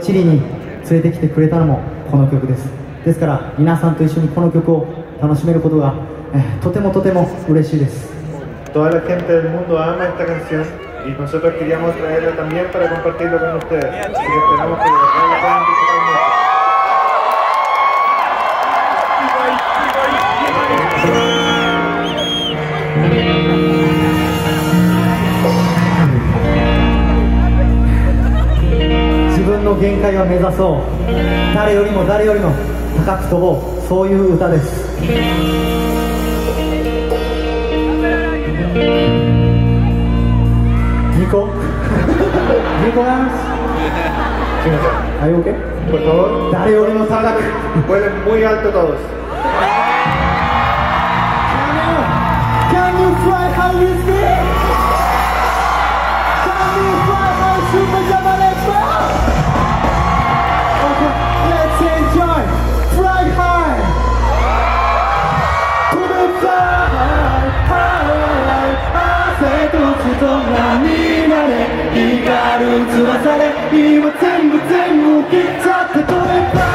チリに連れてきてくれたのもこの曲です。ですから皆さんと一緒にこの曲を楽しめることが、とてもとても嬉しいです。 Toda la gente del mundo ama esta canción y nosotros queríamos traerla también para compartirlo con ustedes. Así que esperamos que de verdad la puedan disfrutar mucho. Nuestro 限界を目指そう。誰よりも誰よりも高く飛ぼう。そういう歌です。Nico, Nicolás, ¿hay o qué? Por favor, 誰よりも高く vuelen muy alto todos. Can you fly high with me? Can you fly high, Super Japanese man? Okay, let's enjoy. Fly high. To the fly high. 風と血と涙で光る翼で今全部切っちゃって飛べば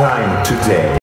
time today.